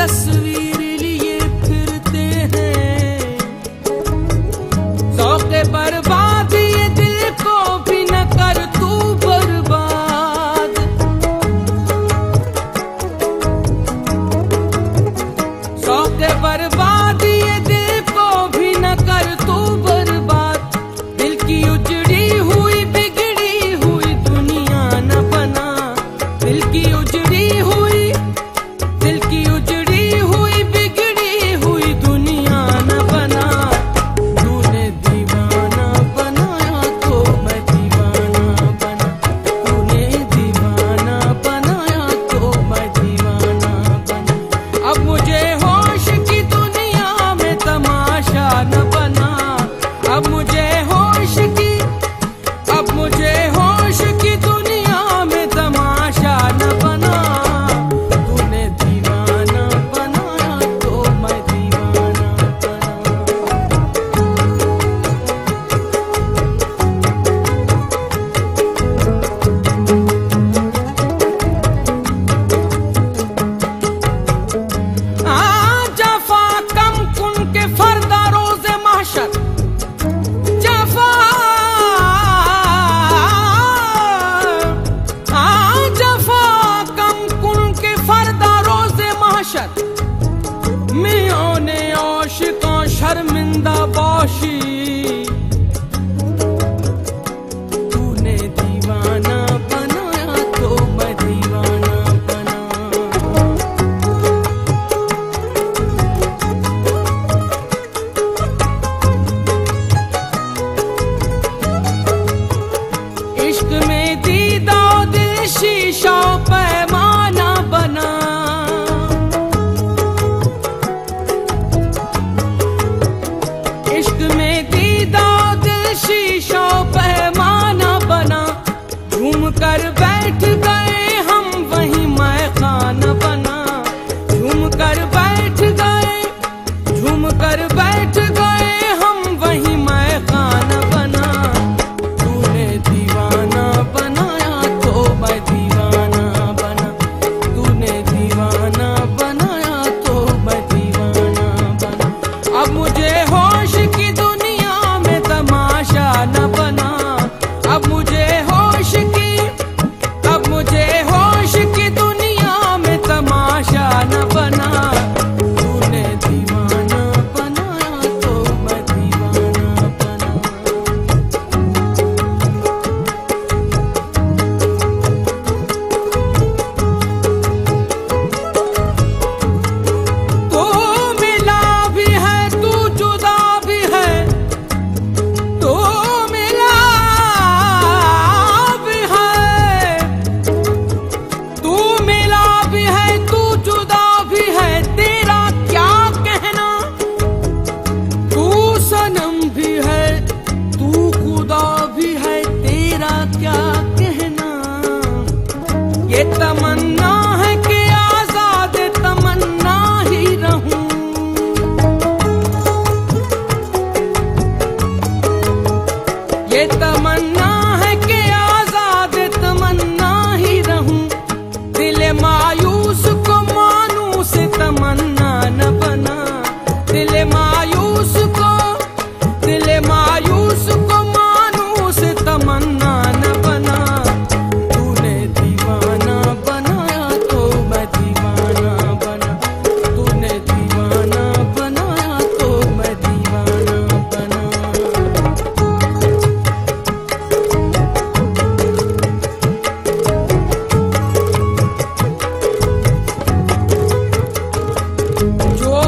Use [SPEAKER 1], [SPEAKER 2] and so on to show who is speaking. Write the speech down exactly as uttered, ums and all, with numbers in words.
[SPEAKER 1] तस्वीर लिए फिरते हैं, शौक़े बर्बाद ये दिल को भी न कर तू बर्बाद। शौक़े बर्बाद ये दिल को भी न कर तू बर्बाद। दिल की उजड़ी हुई बिगड़ी हुई दुनिया न बना, दिल की उजड़ी हुई दिल की उजड़ी हुई बिगड़ी हुई दुनिया न बना। तूने दीवाना बनाया तो मैं दीवाना बना, तूने दीवाना बनाया तो मैं दीवाना बना। अब मुझे होश की दुनिया में तमाशा न बना, अब मुझे होश की अब मुझे होश की दुनिया में तमाशा न बना। तूने दीवाना बनाया तो मैं दीवाना बना। आ जफा कम कुन के फरदा रोज़े महशर, जफा आ जफा कम कुन के फरदा रोज़े महशर। मियों ने आशिकों शर्मिंदा बाशी, तूने दीवाना बनाया तो मैं दीवाना बना। इश्क में दीदा दिल शीशा पैमाना बना, इश्क में दीदा दिल शीशा पैमाना बना। झूम कर बैठ गए हम वहीं मैं खाना बना, झूम कर बैठ गए झूम कर बैठ गए हम वहीं मैं खाना बना। तूने दीवाना बनाया तो मैं दीवाना बना, तूने दीवाना बनाया तो मैं दीवाना बना। अब मुझे होश की दुनिया में तमाशा न बना, अब मुझे होश की अब मुझे होश की दुनिया में तमाशा न बना। तूने दीवाना बनाया तो मैं दीवाना बना। तू मिला भी है तू जुदा भी है, तू मिला भी है तू मिला भी है तू जुदा भी है। तेरा क्या कहना, तू सनम भी है तू खुदा भी है। तेरा क्या कहना, ये तमन्ना है कि आजाद तमन्ना ही रहूं। ये तमन्ना है कि आजाद तमन्ना ही रहूं। दिल मायूस को मानूस तमन्ना न बना, दिल मायूस को दिल मायूस को मानूस तमन्ना न बना। तूने दीवाना बनाया तो मैं दीवाना बना, तूने दीवाना बनाया तो मैं दीवाना बना। जो